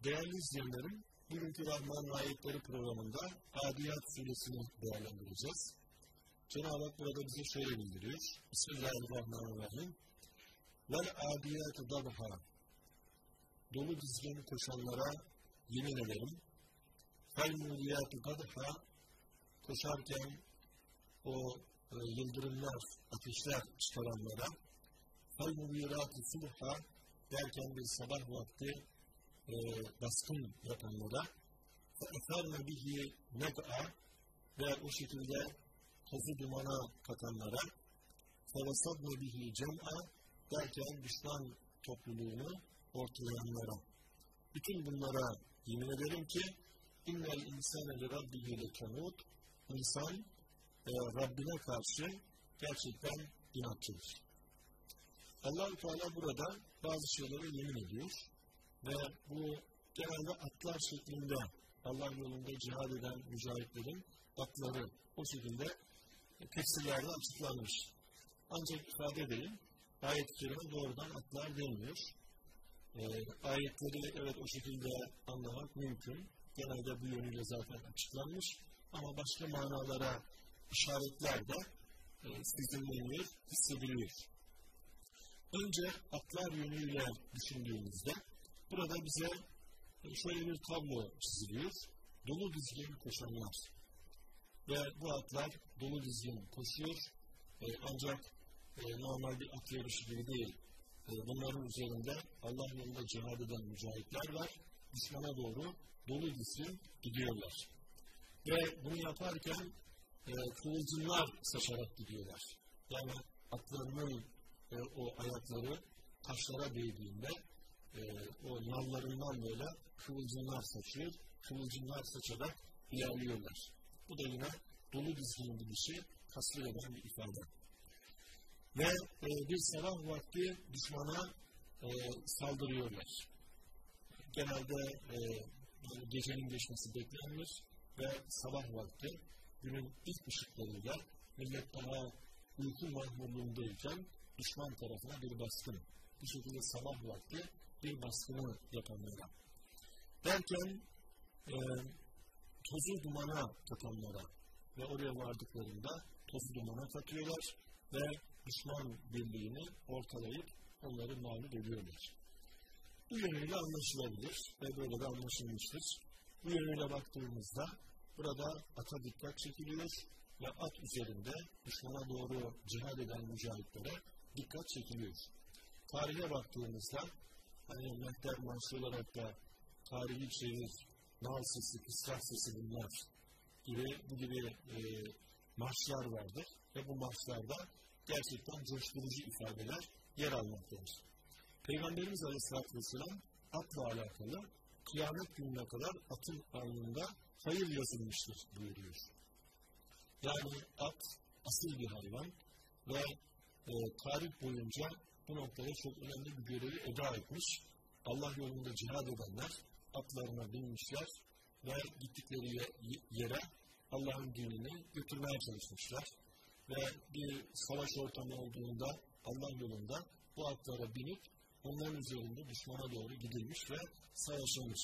Değerli izleyenlerim, bugünkü Rahman Ayetleri programında Adiyat Suresini değerlendireceğiz. Cenab-ı Hak burada bize şöyle bildiriyor. Bismillahirrahmanirrahim. Vel adiyat dabha. Dolu dizgin koşanlara yemin ederim. Fel muriyat dabha. Koşarken o yıldırımlar, ateşler çıkaranlara. Fel murirat subha derken bir sabah vakti baskın yapanlara فَاَثَرْنَ بِهِ نَقْعَ ve o şekilde tozu dumana katanlara فَوَسَدْنَ بِهِ جَمْعَ derken düşman topluluğunu ortalayanlara. Bütün bunlara yemin ederim ki اِنَّ الْاِنْسَانَ لِرَبِّهِ لَكَنُوتٌ İnsan Rabbine karşı gerçekten inatçıdır. Allah-u Teala burada bazı şeylere yemin ediyor. Ve bu genelde atlar şeklinde Allah yolunda cihad eden mücahitlerin atları o şekilde tefsirlerde açıklanmış. Ancak ifade edeyim, ayet-i kerime doğrudan atlar denmiyor. Ayetleri evet o şekilde anlamak mümkün. Genelde bu yönüyle zaten açıklanmış. Ama başka manalara işaretler de sezileniyor, hissediliyor. Önce atlar yönüyle düşündüğümüzde burada bize şöyle bir tablo çiziliyor. Dolu dizgin koşanlar. Ve bu atlar dolu dizgin koşuyor. Ancak normal bir at yarışı gibi değil. Bunların üzerinde Allah yolunda cihad eden mücahitler var. Düşmana doğru dolu dizgin gidiyorlar. Ve bunu yaparken kıvılcımlar saçarak gidiyorlar. Yani atlarının o ayakları taşlara değdiğinde o nallarından böyle kıvılcımlar saçıyor, kıvılcımlar saçarak ilerliyorlar. Bu da yine dolu dizgin gidişi tasvir eden bir ifade. Ve bir sabah vakti düşmana saldırıyorlar. Genelde gecenin geçmesi beklenir ve sabah vakti günün ilk ışıklarıyla millet daha uyku mahmurluğundayken düşman tarafına bir baskın. Bu şekilde sabah vakti bir baskını yapanlara. Derken tozu dumana katanlara ve oraya vardıklarında tozu dumana katıyorlar ve düşman birliğini ortalayıp onları mağlup ediyorlar. Bu yönüyle anlaşılabilir ve böyle de anlaşılmıştır. Bu yönüyle baktığımızda burada ata dikkat çekiliyor ve at üzerinde düşmana doğru cihad eden mücahitlere dikkat çekiliyor. Tarihe baktığımızda hani mehter marşı olarak da tarihi çevir, nal sesi, kısrak sesi bunlar gibi bu gibi marşlar vardır ve bu marşlarda gerçekten coşturucu ifadeler yer almaktadır. Peygamberimiz Aleyhisselatü Vesselam atla alakalı kıyamet gününe kadar atın alnında hayır yazılmıştır buyuruyor. Yani at asil bir hayvan ve tarih boyunca bu noktada çok önemli bir görevi eda etmiş. Allah yolunda cihad edenler atlarına binmişler ve gittikleri yere Allah'ın dinini götürmeye çalışmışlar. Ve bir savaş ortamı olduğunda Allah yolunda bu atlara binip onların üzerinde düşmana doğru gidilmiş ve savaşılmış.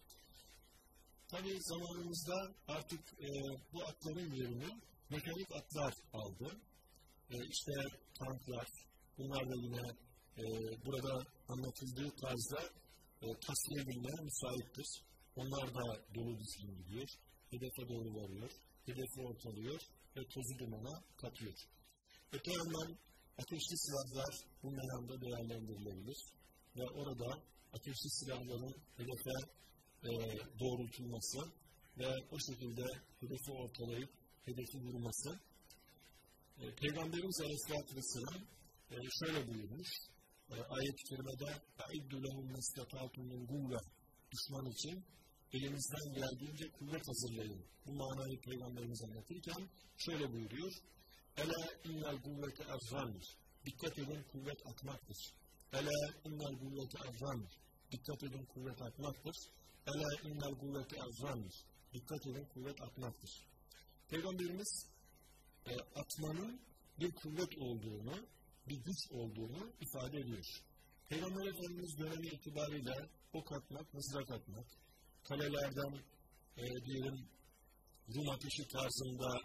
Tabi zamanımızda artık bu atların yerini mekanik atlar aldı. İşte tanklar, bunlar da yine burada anlatıldığı tarzda tasfiye edilmeye müsaittir. Onlar da dolu dizgin gidiyor, hedefe doğru varıyor, hedefi ortalıyor ve tozu dumana katıyor. Öte yandan ateşli silahlar bu meyanda değerlendirilebilir ve orada ateşli silahların hedefe doğrultulması ve o şekilde hedefi ortalayıp hedefi vurması. Peygamberimiz Aleyhisselatü Vesselam şöyle buyurmuş, ayet-i kerimede اَعِدُّ لَهُمْ مَسْتَطَعْتُمْ مِنْ قُوَّةٍ düşman için elinizden geldiğince kuvvet hazırlayın. Bu manayı Peygamberimiz anlatırken şöyle buyuruyor, اَلَا اِنَّ الْقُوَّةَ اَرْزَانِرْ dikkat edin kuvvet atmaktır. اَلَا اِنَّ الْقُوَّةَ اَرْزَانِرْ dikkat edin kuvvet atmaktır. اَلَا اِنَّ الْقُوَّةَ اَرْزَانِرْ dikkat edin kuvvet atmaktır. Peygamberimiz atmanın bir kuvvet olduğunu, bir güç olduğunu ifade ediyor. Peygamber Efendimiz dönemi itibariyle ok atmak, mızrak atmak, kalelerden diyelim Rum ateşi tarzında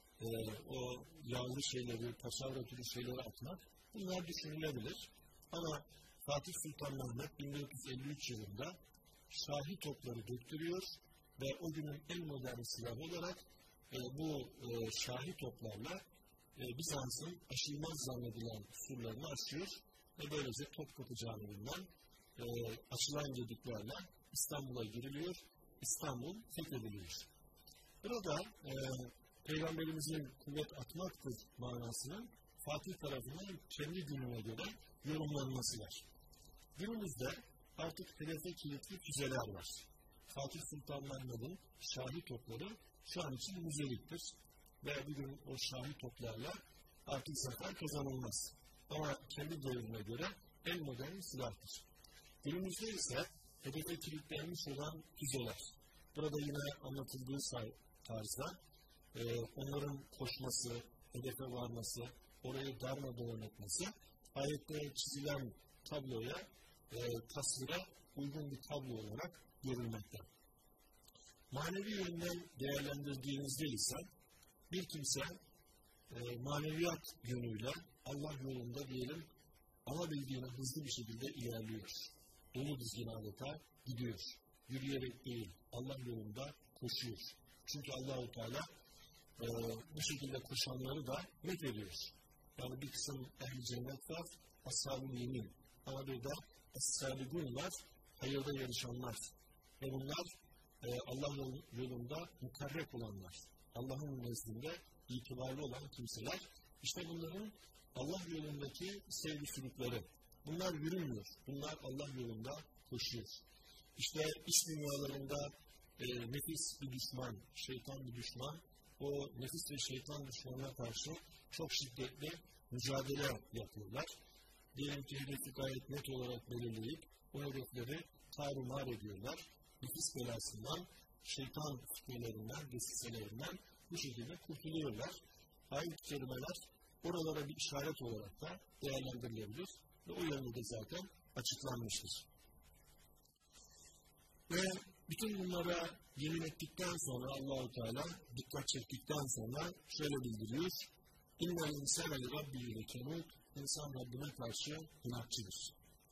o yağlı şeyleri, paçavra türü şeyleri atmak, bunlar düşünülebilir. Ama Fatih Sultan Mehmet 1453 yılında şahi topları döktürüyor ve o günün en modern silahı olarak bu şahi toplarla Bizans'ın aşılmaz zannedilen surlarını aşıyor ve böylece Topkapı Camii'nden açılan gediklerle İstanbul'a giriliyor, İstanbul fethediliyor. Burada Peygamberimizin kuvvet atmaktır manasının Fatih tarafından kendi gününe göre yorumlanması var. Günümüzde artık hedefe kilitli füzeler var. Fatih Sultan Mehmet'in şahi topları şu an için müzeliktir. Ve bugün o şahi toplarla artık zafer kazanılmaz. Ama kendi devrine göre en modern silahtır. Günümüzde ise hedefe kilitlenmiş olan füzeler. Burada yine anlatıldığı tarzda onların koşması, hedefe varması, orayı darmadağın etmesi, ayette çizilen tabloya, tasvira uygun bir tablo olarak görülmekte. Manevi yönden değerlendirdiğinizde ise bir kimse maneviyat yönüyle Allah yolunda diyelim alabildiğine hızlı bir şekilde ilerliyor. Dolu dizgin adeta gidiyor. Yürüyerek değil, Allah yolunda koşuyor. Çünkü Allah-u Teala bu şekilde koşanları da met ediyor. Yani bir kısım ehl-i cennet var, ashab-ı yemin. Ama bir de es-sâbigûn var, hayırda yarışanlar. Ve bunlar Allah yolunda mukarreb olanlar. Allah'ın nezdinde itibarlı olan kimseler. İşte bunların Allah yolundaki sevgi sürükleri. Bunlar yürümüyor. Bunlar Allah yolunda koşuyor. İşte iç dünyalarında nefis bir düşman, şeytan bir düşman. O nefis ve şeytan düşmanına karşı çok şiddetli mücadele yapıyorlar. Diyelim ki hedefi gayet net olarak belirleyip o hedefleri tarumar ediyorlar. Nefis belasından, şeytan fitnelerinden, desiselerinden bu şekilde kurtuluyorlar. Ayet-i kerimeler oralara bir işaret olarak da değerlendirilebilir ve o yönde de zaten açıklanmıştır. Ve bütün bunlara yemin ettikten sonra Allah-u Teala dikkat çektikten sonra şöyle bildiriyor. İnnel insâne li rabbihi lekenûd. İnsan Rabbine karşı inatçıdır.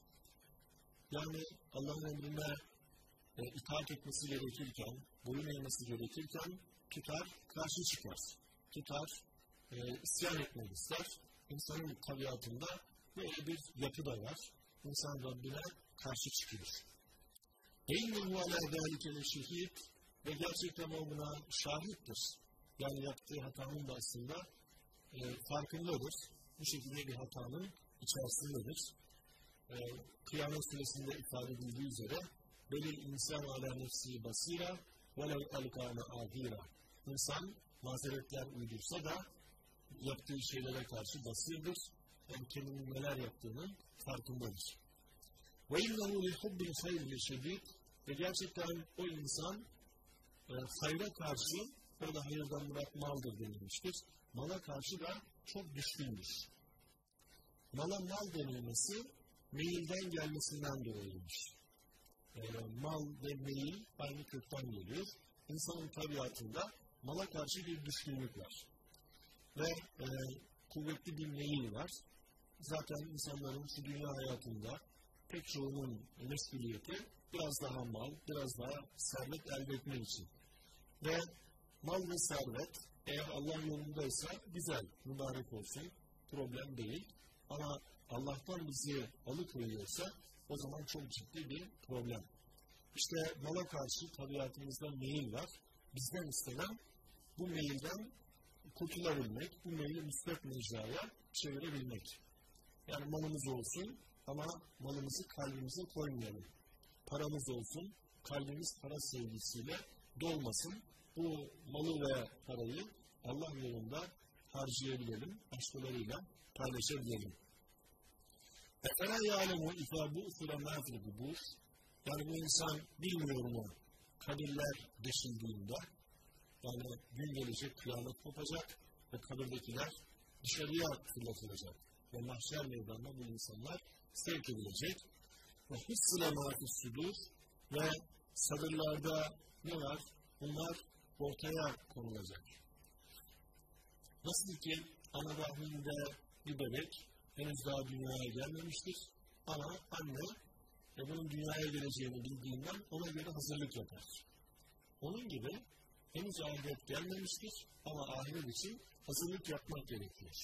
Yani Allah'ın emrine itaat etmesi gerekirken, boyun eğmesi gerekirken tutar, karşı çıkar. Tutar, isyan etmek ister. İnsanın tabiatında böyle bir yapı da var. İnsan Rabbine karşı çıkıyor. اِنَّهُ عَلَى ذَٰلِكَ لَشَهِيدٌ ve gerçekten o buna şahittir. Yani yaptığı hatanın da aslında farkındadır. Bu şekilde bir hatanın içerisindedir. Kıyamet Suresi'nde ifade edildiği üzere belil insan ala nefsi basira velev elkâne âdîrâ. İnsan mazeretler uydursa da yaptığı şeylere karşı basirdir. Yani kendinin neler yaptığının farkındadır. Ve innehu li hubbil hayri leşedîd ve gerçekten o insan hayra karşı, orada hayırdan murat maldır denilmiştir. Mala karşı da çok düşkündür. Mala mal denilmesi meyilden gelmesinden dolayıymış. Mal ve meyil aynı kökten geliyor. İnsanın tabiatında mala karşı bir düşkünlük var. Ve kuvvetli bir meyil var. Zaten insanların şu dünya hayatında pek çoğunun mesuliyeti biraz daha mal, biraz daha servet elde etmek için. Ve mal ve servet eğer Allah yolundaysa güzel, mübarek olsun, problem değil. Ama Allah'tan bizi alıkoyuyorsa o zaman çok ciddi bir problem. İşte mala karşı tabiatımızda meyil var. Bizden istenen bu meyilden kurtulabilmek, bu meyili müsbet mecraya çevirebilmek. Yani malımız olsun ama malımızı kalbimize koymayalım. Paramız olsun, kalbimiz para sevgisiyle dolmasın. Bu malı ve parayı Allah yolunda harcayabilelim, başkalarıyla paylaşabilelim. اَفَلَا يَعْلَمُ اِذَا بُؤْثِرَ مَا فِي الْقُبُورِ Yani bu insan bilmiyor mu kabirler deşildiğinde, yani gün gelecek, kıyamet kopacak ve kabirdekiler dışarıya fırlatılacak ve mahşer meydanına bu insanlar sevk edilecek. Ve hissile mâfi sudur ve sadırlarda ne var? Bunlar ortaya konulacak. Nasıl ki ana rahminde bir bebek henüz daha dünyaya gelmemiştir ama anne bunun dünyaya geleceğini bildiğinden ona göre hazırlık yapar. Onun gibi henüz ahiret gelmemiştir ama ahiret için hazırlık yapmak gerekiyor.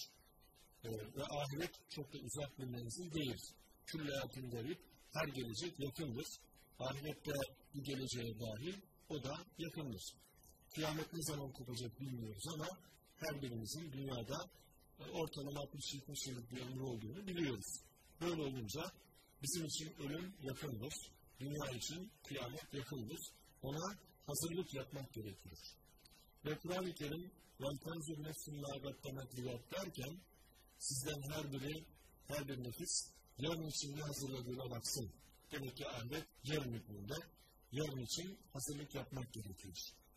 Ve ahiret çok da uzak bir menzil değil. Külleyatın garip, her gelecek yakındır. Ahirette bir geleceğe dahil, o da yakındır. Kıyamet ne zaman kopacak bilmiyoruz ama her birimizin dünyada ortalama 60-70 yıllık bir ömrü olduğunu biliyoruz. Böyle olunca bizim için ölüm yakındır, dünya için kıyamet yakındır. Ona hazırlık yapmak gerekiyor. Ve Kur'an-ı Kerim وَالْتَنْزُرْ نَفْسٍ مَا قَدَّمَتْ لِغَدٍ derken sizden her bir nefis yarın için ne hazırladığına baksın. Demek ki ahiret yarın hükmünde, yarın için hazırlık yapmak gerekiyor.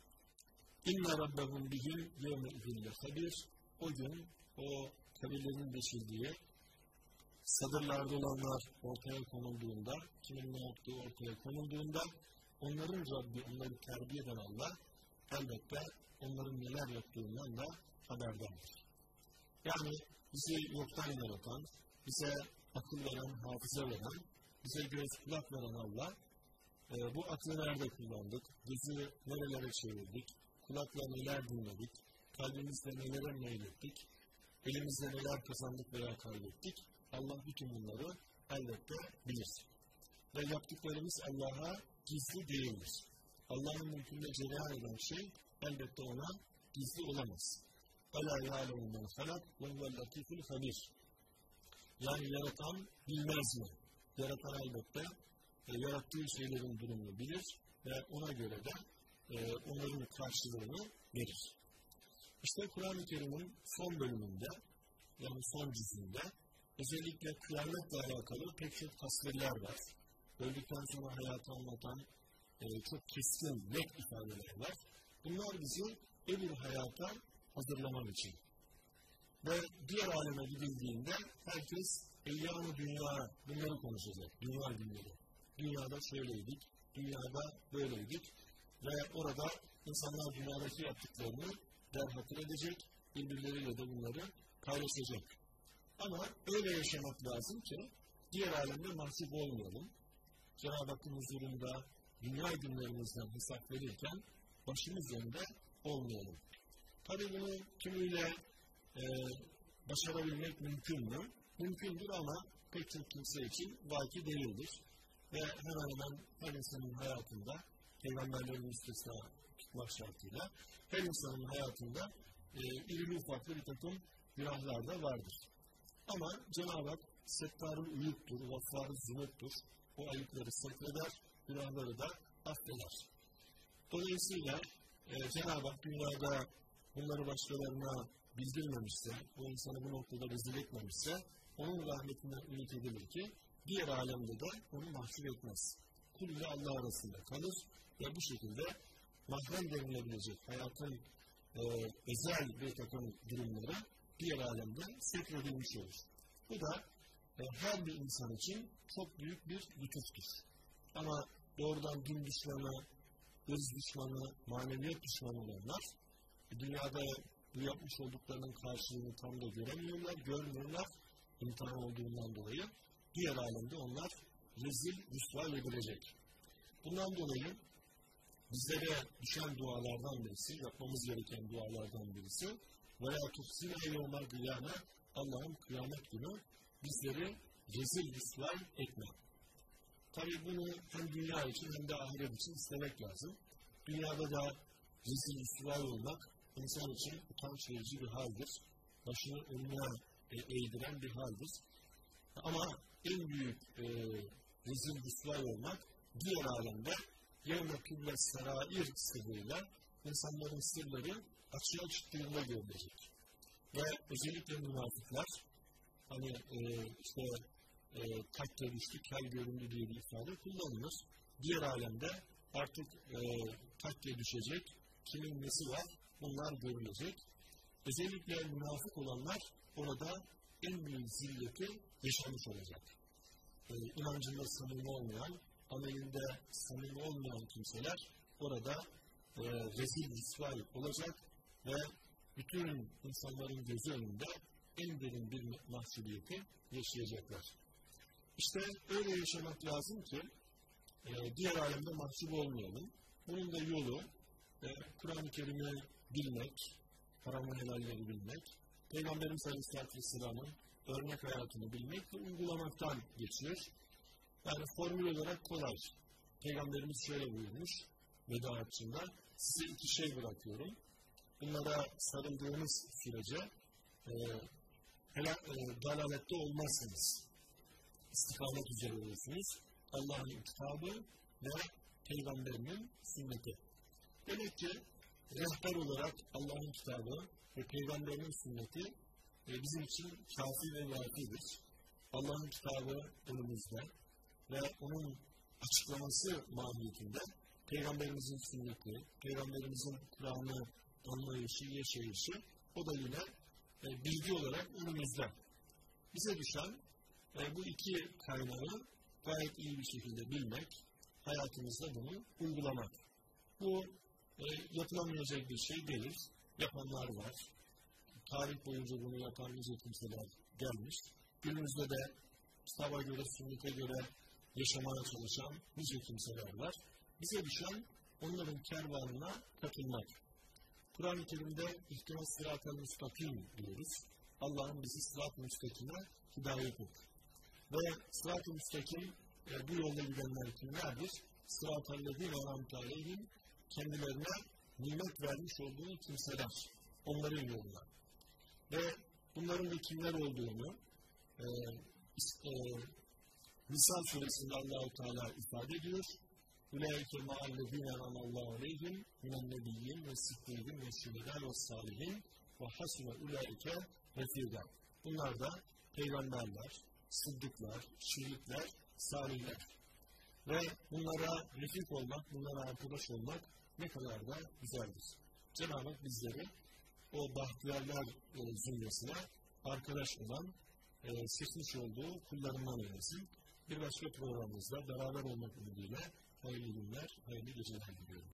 İnne rabbehum bihim yevme idille habir. O gün o kabirlerin deşildiği, sadırlarda olanlar ortaya konulduğunda, kimin ne yaptığı ortaya konulduğunda, onların Rabbi, onları terbiye eden Allah, elbette onların neler yaptığından da haberdardır. Yani bizi yoktan yaratan, bize akıl veren, hafıza veren, bize göz kulak veren Allah, bu aklı nerede kullandık, gözü nerelere çevirdik, kulakla neler dinledik, kalbimizle nelere meylettik, elimizle neler kazandık veya kaybettik, Allah bütün bunları elbette bilir. Ve yaptıklarımız Allah'a gizli değildir. Allah'ın mülkünde cereyan eden şey elbette ona gizli olamaz. اَلَا يَعْلَمُ مَنْ خَلَقْ وَهُوَ اللَّطِيفُ الْخَبِيرُ. Yani yaratan bilmez mi? Yaratan elbette yarattığı şeylerin durumunu bilir ve ona göre de onların karşılığını verir. İşte Kur'an-ı Kerim'in son bölümünde, yani son cüzünde özellikle kıyametle alakalı pek çok tasvirler var. Öldükten sonra hayatı anlatan çok keskin, net ifadeler var. Bunlar bizi öbür hayata hazırlamak için. Ve diğer aleme gidildiğinde herkes eyyam-ı dünya bunları konuşacak. Dünya günleri. Dünyada şöyleydik, dünyada böyleydik ve orada insanlar dünyadaki yaptıklarını derhatır edecek, birbirleriyle de bunları paylaşacak. Ama öyle yaşamak lazım ki diğer alemde mahcup olmayalım. Cenab-ı Hakk'ın huzurunda dünya günlerimizden hesap verirken başımız önünde olmayalım. Tabii bunu tümüyle başarabilmek mümkün mü? Mümkündür ama pek çok kimse için vaki değildir. Ve hemen hemen her insanın hayatında, peygamberlerin müstesna tutmak şartıyla, her insanın hayatında irili ufaklı bir takım günahlar da vardır. Ama Cenab-ı Hak settar-ı uyuptur, vaffar-ı zunuptur. O ayıpları setreder, günahları da affeder. Dolayısıyla Cenab-ı Hak dünyada bunları başkalarına bildirmemişse, o insanı bu noktada rezil etmemişse, onun rahmetinden ümit edilir ki, diğer alemde de onu mahcup etmez. Kul ile Allah arasında kalır ve bu şekilde mahrem denilebilecek hayatın özel bir takım durumları diğer alemde sekredilmiş olur. Bu da her bir insan için çok büyük bir lütuftur. Ama doğrudan din düşmanı, ırz düşmanı, maneviyat düşmanı olanlar, dünyada bu yapmış olduklarının karşılığını tam da görmüyorlar, imtihan olduğundan dolayı. Diğer alemde onlar rezil, rüsva edilecek. Bundan dolayı bizlere düşen dualardan birisi, yapmamız gereken dualardan birisi وَلَا تُخْسِنَا يَوْمَ الْقِيَامَةِ Allah'ın kıyamet günü bizleri rezil, rüsva etme. Tabii bunu hem dünya için hem de ahiret için istemek lazım. Dünyada da rezil, rüsva olmak insan için utanç verici bir haldir. Başını önüne eğdiren bir haldir. Ama en büyük rezil, rüsva olmak diğer alemde yevme külle serair sırrıyla insanların sırları açığa çıktığında görülecek. Ve özellikle münafıklar hani takke düştü, kel göründü diye bir ifade kullanılır. Diğer alemde artık takke düşecek, kimin nesi var bunlar görülecek. Özellikle münafık olanlar orada en büyük zilleti yaşamış olacak. İnancında samimi olmayan, amelinde samimi olmayan kimseler orada rezil rüsvâ olacak ve bütün insanların gözü önünde en derin bir mahcubiyeti yaşayacaklar. İşte öyle yaşamak lazım ki diğer alemde mahcup olmayalım. Bunun da yolu Kur'an-ı Kerim'i bilmek, haram ve helalleri bilmek, Peygamberimiz Aleyhisselatü Vesselam'ın örnek hayatını bilmek ve uygulamaktan geçiyor. Yani formül olarak kolay. Peygamberimiz şöyle buyurmuş veda haccında, size iki şey bırakıyorum. Bunlara sarıldığınız sürece dalalette olmazsınız. İstikamet üzere olursunuz. Allah'ın kitabı ve Peygamberinin sünneti. Demek ki rehber olarak Allah'ın kitabı ve Peygamberinin sünneti bizim için kafi ve vakidir. Allah'ın kitabı önümüzde ve onun açıklaması mahiyetinde Peygamberimizin sünneti, Peygamberimizin Kur'an'ı anlayışı, yaşayışı o da yine bilgi olarak önümüzde. Bize düşen bu iki kaynağı gayet iyi bir şekilde bilmek, hayatımızda bunu uygulamak. Bu yapılamayacak bir şey değil. Yapanlar var. Tarih boyunca bunu yapan nice kimseler gelmiş. Günümüzde de kitaba göre, sünnete göre yaşamaya çalışan nice kimseler var. Bize düşen onların kervanına katılmak. Kur'an-ı Kerim'de ihtimas sırat-ı müstakim diyoruz. Allah'ın bizi sırat-ı müstakime hidayet et. Ve sırat-ı müstakim bu yolda gidenler kimlerdir? Sırat-ı lezîne en'amte aleyhim, kendilerine nimet vermiş olduğu kimseler. Onların yoluna. Ve bunların da kimler olduğunu Nisa suresinde Allah-u Teala ifade ediyor. Ulaike ma'allezîne en'amallahu aleyhim minennebiyyin ve sıddîkîn ve şühedâ ve sâlihin ve hasune ulaike refîgâ. Bunlar da peygamberler, sıddıklar, şehitler, salihler. Ve bunlara refik olmak, bunlara arkadaş olmak ne kadar da güzeldir. Cenab-ı Hak bizleri o bahtiyarlar zümresine arkadaş olan, seçmiş olduğu kullarından eylesin. Bir başka programımızda beraber olmak umuduyla hayırlı günler, hayırlı geceler diliyorum.